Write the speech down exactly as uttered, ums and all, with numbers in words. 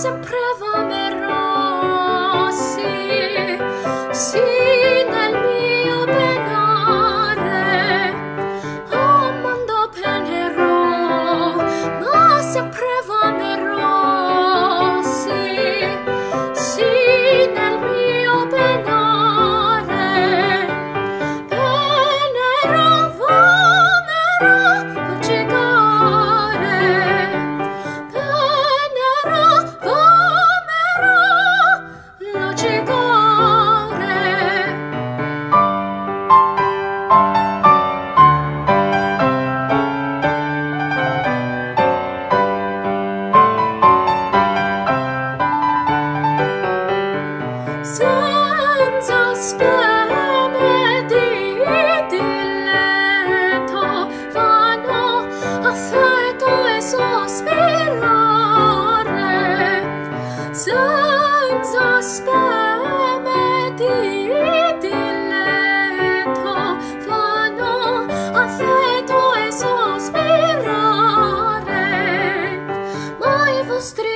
sempre amerò, sì, sì, nel mio penare, amando penerò, ma sempre amerò, sì, sì, nel mio penare, penerò, vamerò, lucigare, penerò, vamerò, lucigare. Senza speme di diletto, vano affetto e sospirare. Senza speme di diletto, vano affetto e sospirare. Ma i vostri